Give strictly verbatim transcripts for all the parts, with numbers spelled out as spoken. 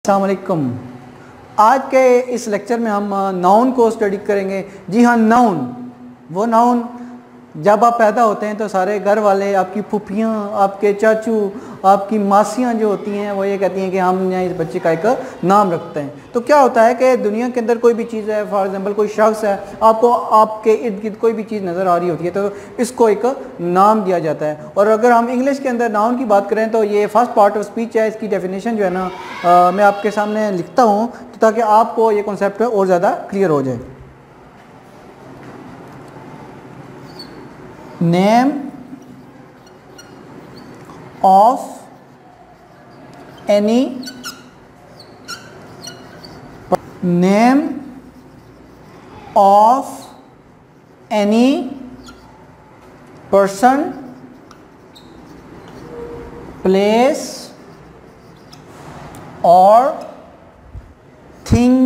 अस्सलाम वालेकुम। आज के इस लेक्चर में हम नाउन को स्टडी करेंगे। जी हाँ, नाउन वो नाउन जब आप पैदा होते हैं तो सारे घर वाले, आपकी फूफियाँ, आपके चाचू, आपकी मासियाँ जो होती हैं वो ये कहती हैं कि हम यहाँ इस बच्चे का एक नाम रखते हैं। तो क्या होता है कि दुनिया के अंदर कोई भी चीज़ है, फॉर एग्जांपल कोई शख्स है, आपको आपके इर्द गिर्द कोई भी चीज़ नज़र आ रही होती है तो इसको एक नाम दिया जाता है। और अगर हम इंग्लिश के अंदर नाउन की बात करें तो ये फर्स्ट पार्ट ऑफ स्पीच है। इसकी डेफिनेशन जो है ना आ, मैं आपके सामने लिखता हूँ तो ताकि आपको ये कॉन्सेप्ट और ज़्यादा क्लियर हो जाए। Name of any name of any person, place or thing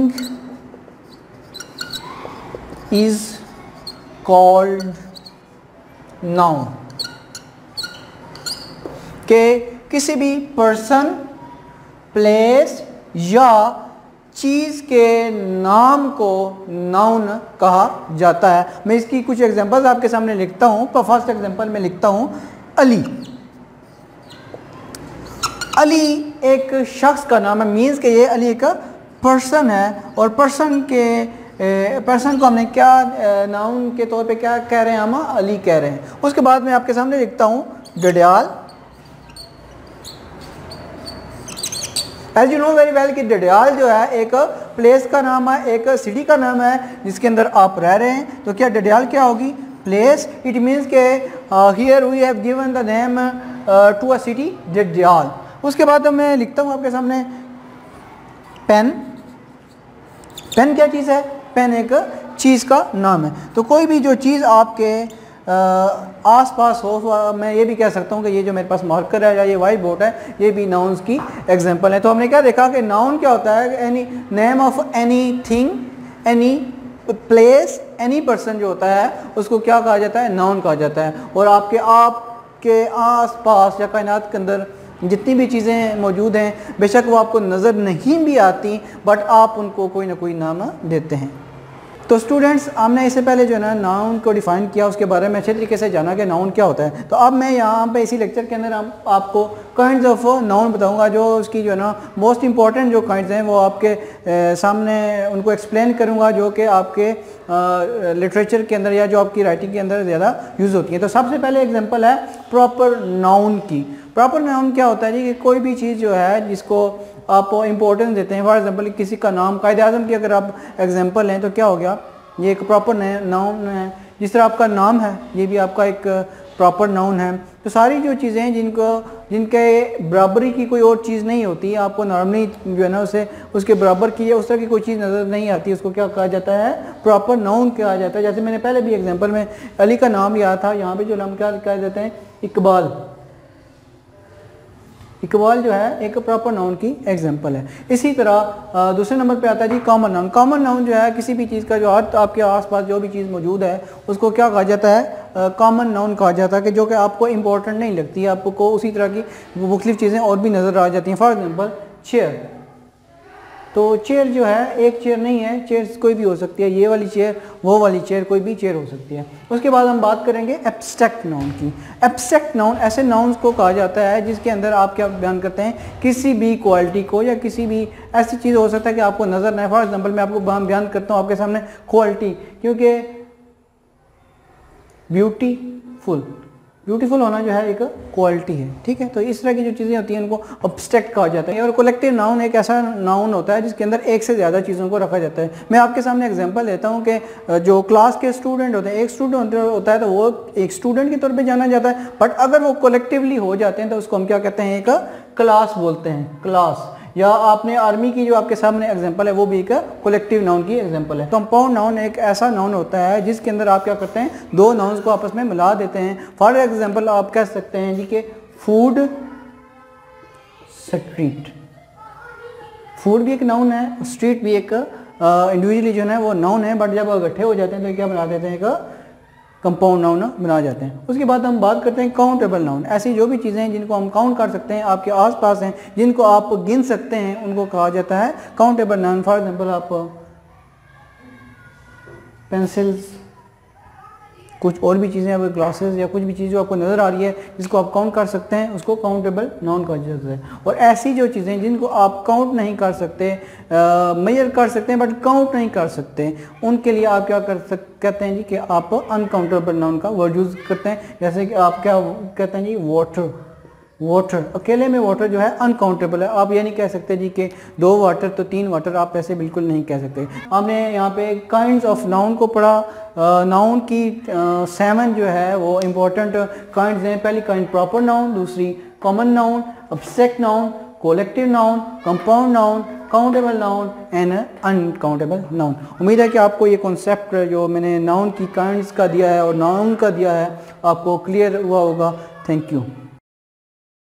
is called noun. के किसी भी पर्सन, प्लेस या चीज़ के नाम को नाउन कहा जाता है। मैं इसकी कुछ एग्जांपल्स आपके सामने लिखता हूँ। तो फर्स्ट एग्जांपल में लिखता हूँ अली। अली एक शख्स का नाम है, मीन्स के ये अली एक पर्सन है। और पर्सन के पर्सन को हमने क्या नाउन के तौर पे क्या कह रहे हैं, हम अली कह रहे हैं। उसके बाद मैं आपके सामने लिखता हूँ Dadyal. As you know very well कि डडियाल जो है एक प्लेस का नाम है, एक सिटी का नाम है जिसके अंदर आप रह रहे हैं। तो क्या डडियाल क्या होगी? प्लेस। इट मीन्स के here we have given the name to a city Dadyal. उसके बाद मैं लिखता हूँ आपके सामने पेन। पेन क्या चीज़ है? पेन एक चीज़ का नाम है। तो कोई भी जो चीज़ आपके आस पास हो, मैं ये भी कह सकता हूँ कि ये जो मेरे पास मार्कर है या ये वाइट बोर्ड है, ये भी नाउन्स की एग्जांपल है। तो हमने क्या देखा कि नाउन क्या होता है? Any name of any thing, any place, any person जो होता है उसको क्या कहा जाता है? नाउन कहा जाता है। और आपके आपके आस पास या कायनात के अंदर जितनी भी चीज़ें मौजूद हैं, बेशक वो आपको नज़र नहीं भी आती, बट आप उनको कोई ना कोई नाम देते हैं। तो स्टूडेंट्स, हमने इससे पहले जो है ना नाउन को डिफ़ाइन किया, उसके बारे में अच्छे तरीके से जाना कि नाउन क्या होता है। तो अब मैं यहाँ पे इसी लेक्चर के अंदर हम आपको काइंड्स ऑफ नाउन बताऊँगा, जो उसकी जो है ना मोस्ट इंपॉर्टेंट जो काइंड्स हैं वो आपके ए, सामने उनको एक्सप्लेन करूँगा, जो कि आपके लिटरेचर के अंदर या जो आपकी राइटिंग के अंदर ज़्यादा यूज़ होती है। तो सबसे पहले एग्जाम्पल है प्रॉपर नाउन की। प्रॉपर नाउन क्या होता है जी? कि कोई भी चीज़ जो है जिसको आप इम्पोर्टेंस देते हैं। फॉर एग्जांपल किसी का नाम, कायदे आज़म की अगर आप एग्जांपल हैं तो क्या हो गया? ये एक प्रॉपर नाउन है। जिस तरह आपका नाम है, ये भी आपका एक प्रॉपर नाउन है। तो सारी जो चीज़ें हैं जिनको जिनके बराबरी की कोई और चीज़ नहीं होती, आपको नॉर्मली जो है ना उसे उसके बराबर की या उस तरह की कोई चीज़ नज़र नहीं आती, उसको क्या कहा जाता है? प्रॉपर नाउन कहा जाता है। जैसे मैंने पहले भी एग्जाम्पल में अली का नाम लिया था, यहाँ पर जो नाम क्या कहा जाता है? इकबाल। इकबाल जो है एक प्रॉपर नाउन की एग्जांपल है। इसी तरह दूसरे नंबर पे आता है जी कॉमन नाउन। कॉमन नाउन जो है किसी भी चीज़ का जो हर आपके आसपास जो भी चीज़ मौजूद है उसको क्या कहा जाता है? कॉमन नाउन कहा जाता है, कि जो कि आपको इंपॉर्टेंट नहीं लगती है, आपको उसी तरह की मुख्तलिफ चीज़ें और भी नज़र आ जाती हैं। For example chair. तो चेयर जो है एक चेयर नहीं है, चेयर कोई भी हो सकती है, ये वाली चेयर, वो वाली चेयर, कोई भी चेयर हो सकती है। उसके बाद हम बात करेंगे एब्स्ट्रैक्ट नाउन की। एब्स्ट्रैक्ट नाउन ऐसे नाउन्स को कहा जाता है जिसके अंदर आप क्या बयान करते हैं? किसी भी क्वालिटी को या किसी भी ऐसी चीज़ हो सकता है कि आपको नज़र ना आए। फॉर एग्जाम्पल मैं आपको बयान करता हूँ आपके सामने क्वालिटी, क्योंकि ब्यूटीफुल ब्यूटीफुल होना जो है एक क्वालिटी है, ठीक है। तो इस तरह की जो चीज़ें होती हैं उनको एब्स्ट्रैक्ट कहा जाता है। और कलेक्टिव नाउन एक ऐसा नाउन होता है जिसके अंदर एक से ज़्यादा चीज़ों को रखा जाता है। मैं आपके सामने एग्जांपल देता हूँ कि जो क्लास के स्टूडेंट होते हैं, एक स्टूडेंट होता है तो वो एक स्टूडेंट के तौर पे जाना जाता है, बट अगर वो कलेक्टिवली हो जाते हैं तो उसको हम क्या कहते हैं? एक क्लास बोलते हैं, क्लास। या आपने आर्मी की जो आपके सामने एग्जांपल है वो भी एक कलेक्टिव नाउन की एग्जांपल है। कंपाउंड नाउन एक ऐसा नाउन होता है जिसके अंदर आप क्या करते हैं? दो नाउन्स को आपस में मिला देते हैं। फॉर एग्जांपल आप कह सकते हैं जी कि फूड स्ट्रीट। फूड भी एक नाउन है, स्ट्रीट भी एक इंडिविजुअली जो है वो नाउन है, बट जब इकट्ठे हो जाते हैं तो क्या बना देते हैं? एक कंपाउंड नाउन बना जाते हैं। उसके बाद हम बात करते हैं काउंटेबल नाउन। ऐसी जो भी चीज़ें हैं जिनको हम काउंट कर सकते हैं, आपके आसपास हैं, जिनको आप गिन सकते हैं, उनको कहा जाता है काउंटेबल नाउन। फॉर एग्जांपल आप पेंसिल्स, कुछ और भी चीज़ें, अब ग्लासेस या कुछ भी चीज़ जो आपको नज़र आ रही है जिसको आप काउंट कर सकते हैं, उसको काउंटेबल नाउन कहा जाता है। और ऐसी जो चीज़ें जिनको आप काउंट नहीं कर सकते, मेजर कर सकते हैं बट काउंट नहीं कर सकते, उनके लिए आप क्या कर सक कहते हैं जी कि आप अनकाउंटेबल नाउन का वर्ड यूज़ करते हैं। जैसे कि आप क्या कहते हैं जी, वाटर। वाटर, अकेले में वाटर जो है अनकाउंटेबल है। आप ये नहीं कह सकते जी कि दो वाटर तो तीन वाटर, आप ऐसे बिल्कुल नहीं कह सकते। हमने यहाँ पे काइंड्स ऑफ नाउन को पढ़ा। नाउन की सेवन जो है वो इम्पोर्टेंट काइंड्स हैं। पहली काइंड प्रॉपर नाउन, दूसरी common noun, abstract noun, collective noun, compound noun, countable noun and uncountable noun. उम्मीद है कि आपको ये कॉन्सेप्ट जो मैंने नाउन की काइंड्स का दिया है और नाउन का दिया है आपको क्लियर हुआ होगा। Thank you.